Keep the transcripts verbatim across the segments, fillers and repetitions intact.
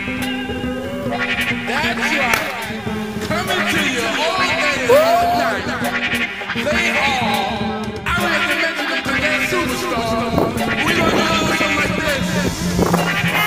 That's right. Coming to you all day, all night. They are. I would have to mention them because they're superstars. We're going to do something like this.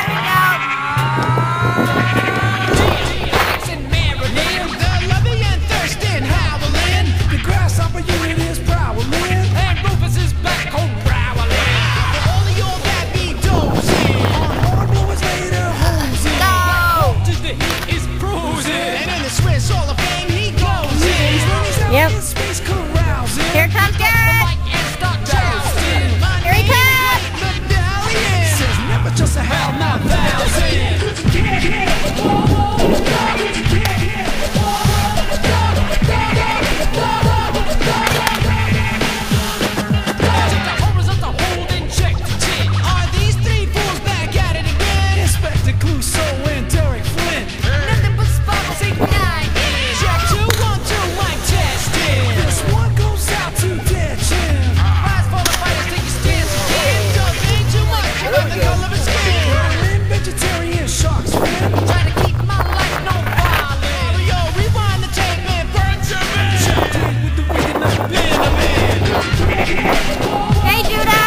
Jackson, Maryland. They're loving and thirsty and howling. The grasshopper unit is prowling. And Rufus is back home prowling. For all of y'all that be dozing. On hardwood later hosing. Go! Just the heat is cruising. And in the Swiss Hall of Fame he goes in. Yep. In space carousing. Here comes Garrett! Here he comes! Says never just a hell not thousand. Are these three fools back at it again? Inspector Clouseau and Derek Flint. Nothing but sparkles ignite! Check two, one, two, mic testing. This one goes out to Dead Jim. Rise for the fighters, take your stance again! Doug ain't too much, you got the color of his skin. Berlin vegetarian sharks fin. Try to keep my life no violence! Yo, rewind the tape and burn your man. Checked in with the reading of Benjamin. Hey, Judah!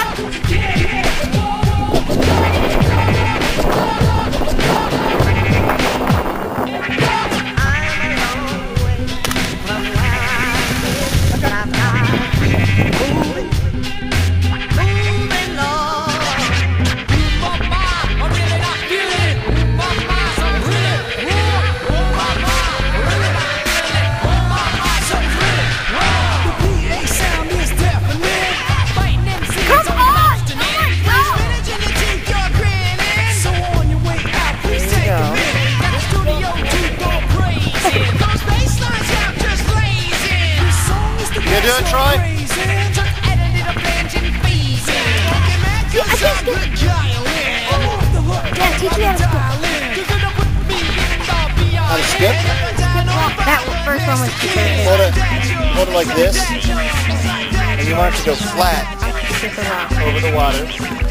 The P A sound is deafening. Come on! Oh my God! Spinach in your teeth, you're grinning. So on your way out, please take a minute. Got the studio to go crazy. Those bass lines out just blazing. This song is the You do it, Troy? Just edited a engine phasing. Don't get mad 'cause I'm good dialing. I'm off the hook, Yeah, teach me how to skip. dialing. You're gonna put me in the How to skip? That first one was super good. Hold it, hold it like this, and you want it to go flat Super rock. over the water.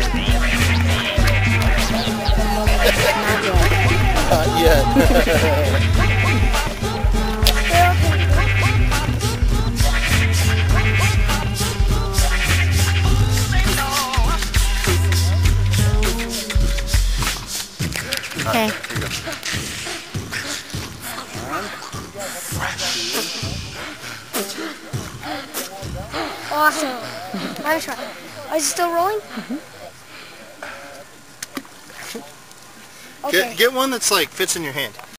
Not yet. Not yet. Okay. Awesome. Nice try. Are you still rolling? Okay. Get, get one that's like fits in your hand.